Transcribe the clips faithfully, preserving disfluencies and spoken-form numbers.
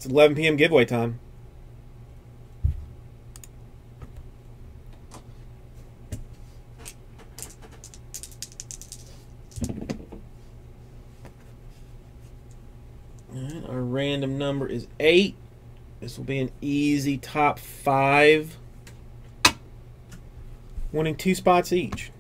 It's eleven p m giveaway time. Alright, our random number is eight. This will be an easy top five, winning two spots each.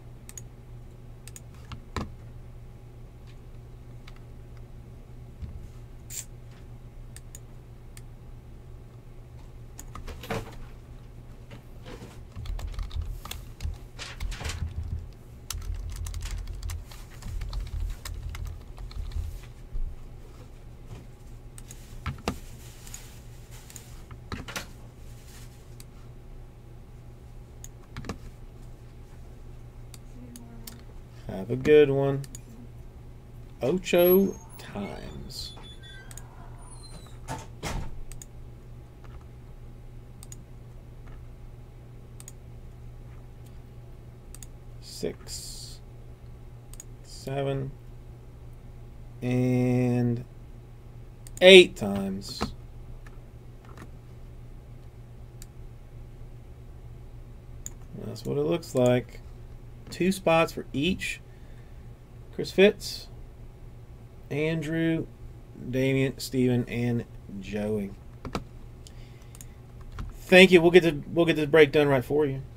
Have a good one. Ocho times. Six, seven, and eight times. That's what it looks like. Two spots for each. Chris Fitz, Andrew, Damian, Steven, and Joey. Thank you. We'll get the we'll get this break done right for you.